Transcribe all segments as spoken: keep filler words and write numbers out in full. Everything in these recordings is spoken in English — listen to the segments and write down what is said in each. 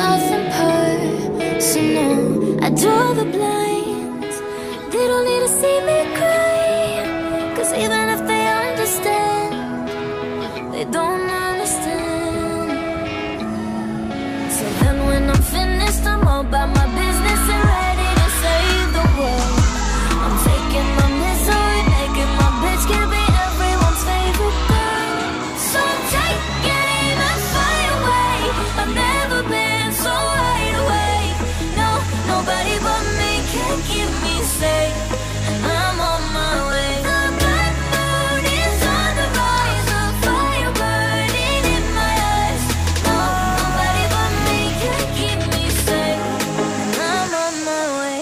nothing personal. I draw the blinds. They don't need to see me cry, 'cause even if they understand, they don't understand. So then when I'm finished, I'm all about my business and ready to save the world. I'm taking my misery, making my bitch can be everyone's favorite girl. So take aim and fly away. I've never been so wide awake. No, nobody but me can keep me safe, and I'm on my way. The black moon is on the rise, a fire burning in my eyes. No, nobody but me can keep me safe, and I'm on my way.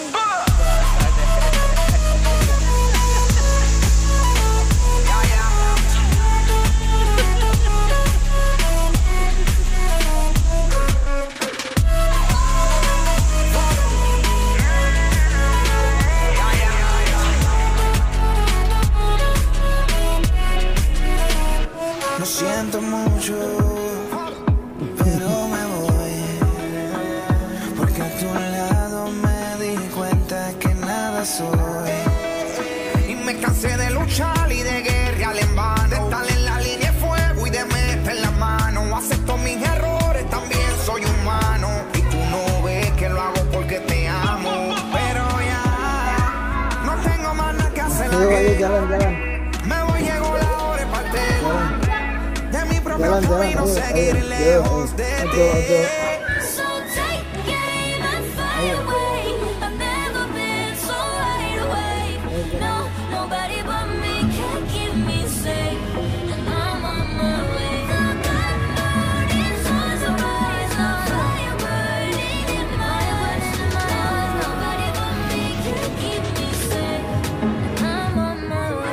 Lo siento mucho, pero me voy, porque a tu lado me di cuenta que nada soy. Y me cansé de luchar y de guerrear en vano, de estar en la línea de fuego y de meter la mano. Acepto mis errores, también soy humano, y tú no ves que lo hago porque te amo. Pero ya no tengo más nada que hacer. Me voy, llegó la hora de partir de mi propio camino, seguir lejos de ti. So take aim and fly away. I've never been so wide awake. No, nobody but me can keep me safe, and I'm on my way. The black moon is on the rise, a fire burning in my eyes. Nobody but me can keep me safe, and I'm on my way.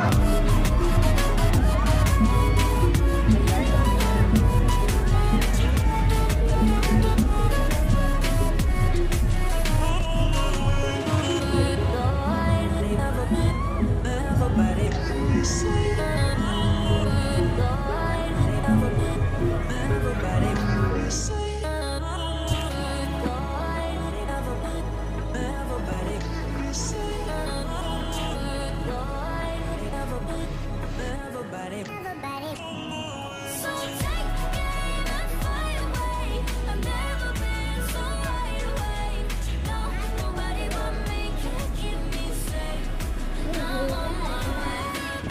So take aim and fly away. I've never been so wide awake. No, nobody but me can keep me safe, and I'm on my way.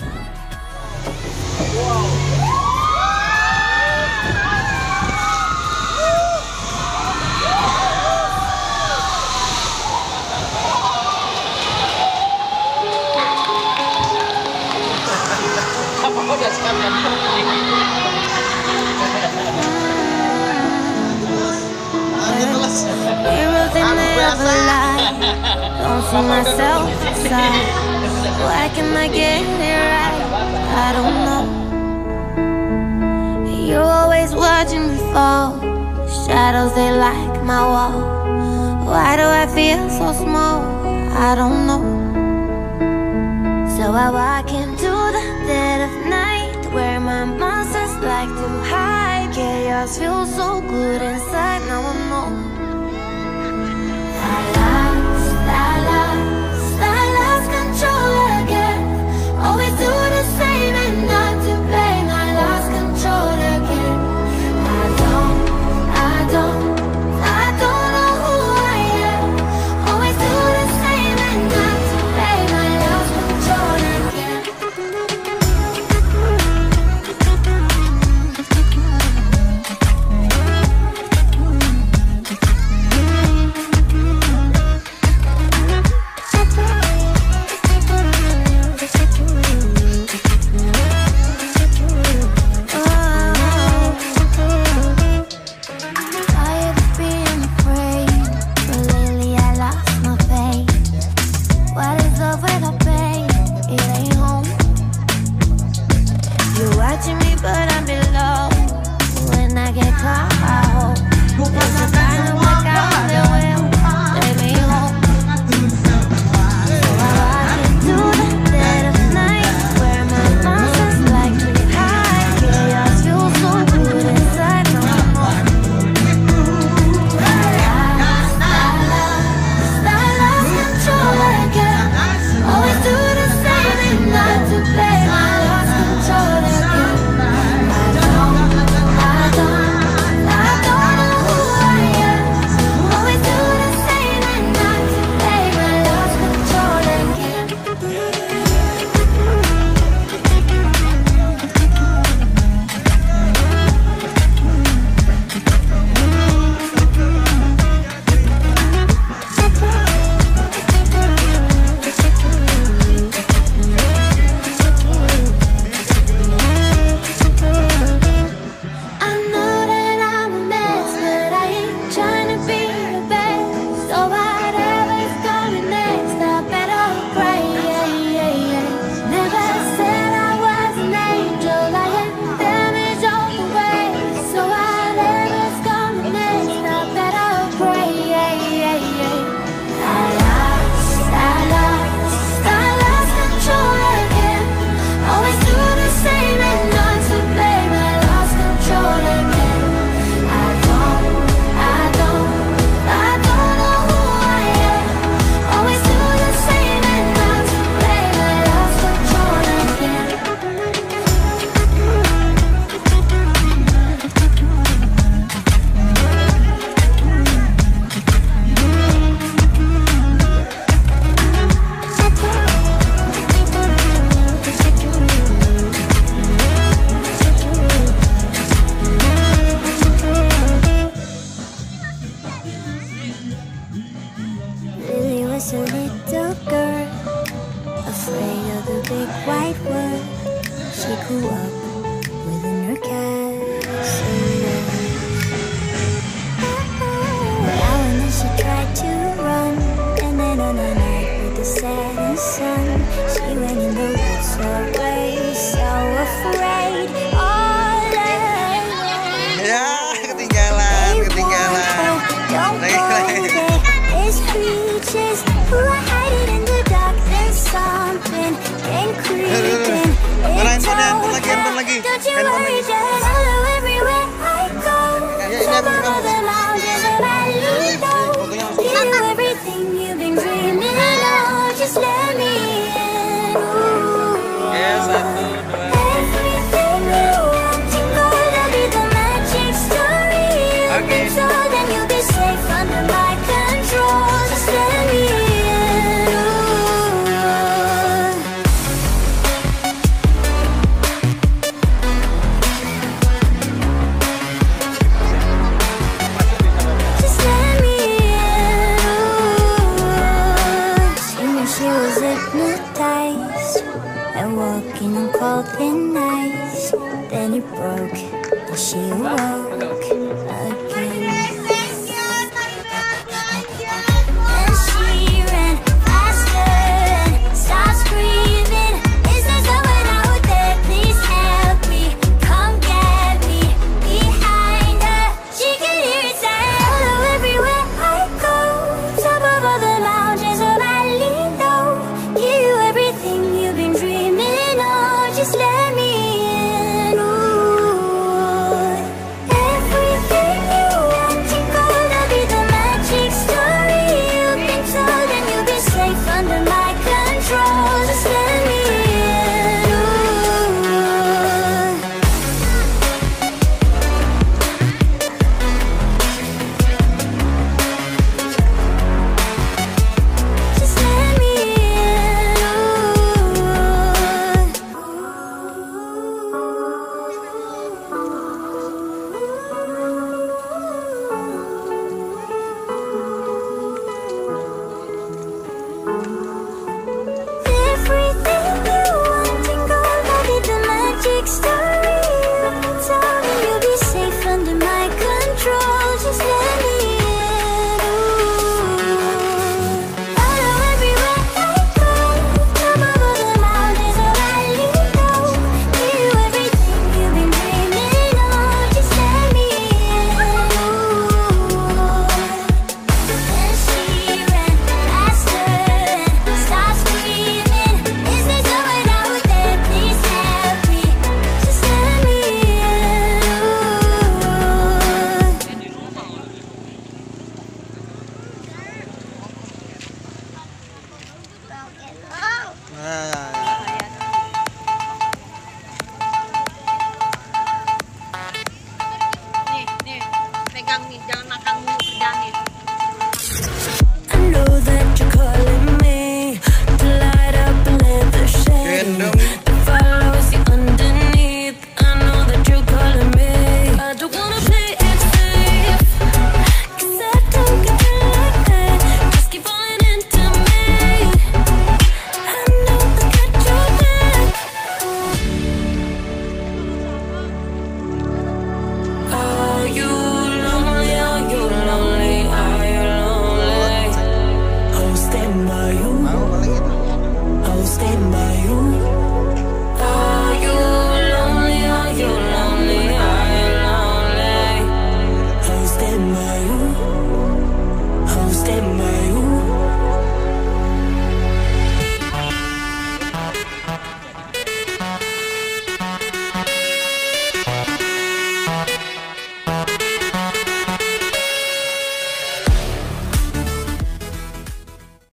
Heroes they never lie. Don't see myself inside. Why can I get it right? I don't know. You're always watching me fall. Shadows they like my wall. Why do I feel so small? I don't know. So I walk into the dead of night, where my monsters like to hide. Chaos feels so good inside. Now I know. I lost, I lost, I lost control again. Always do the same and not to blame. I lost control again. I don't, I don't, I don't know who I am. Always do the same and not to blame. I lost control again. she awoke.